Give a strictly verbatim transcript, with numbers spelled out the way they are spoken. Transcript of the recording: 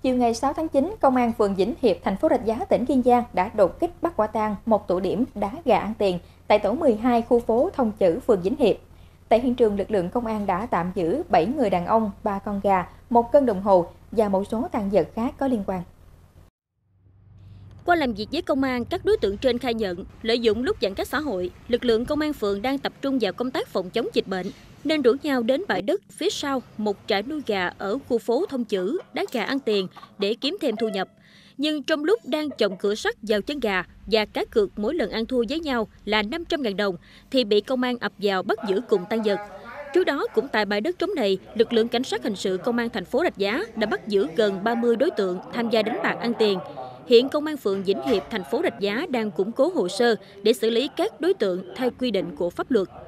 Chiều ngày sáu tháng chín, Công an phường Vĩnh Hiệp, thành phố Rạch Giá, tỉnh Kiên Giang đã đột kích bắt quả tang một tụ điểm đá gà ăn tiền tại tổ mười hai khu phố Thông Chữ, phường Vĩnh Hiệp. Tại hiện trường, lực lượng công an đã tạm giữ bảy người đàn ông, ba con gà, một cân đồng hồ và một số tang vật khác có liên quan. Qua làm việc với công an, các đối tượng trên khai nhận, lợi dụng lúc giãn cách xã hội, lực lượng công an phường đang tập trung vào công tác phòng chống dịch bệnh, nên rủ nhau đến bãi đất phía sau một trại nuôi gà ở khu phố Thông Chữ, đá gà ăn tiền để kiếm thêm thu nhập. Nhưng trong lúc đang chồng cửa sắt vào chân gà và cá cược mỗi lần ăn thua với nhau là năm trăm nghìn đồng, thì bị công an ập vào bắt giữ cùng tang vật. Trước đó, cũng tại bãi đất trống này, lực lượng cảnh sát hình sự công an thành phố Rạch Giá đã bắt giữ gần ba mươi đối tượng tham gia đánh bạc ăn tiền. Hiện Công an phường Vĩnh Hiệp, thành phố Rạch Giá đang củng cố hồ sơ để xử lý các đối tượng theo quy định của pháp luật.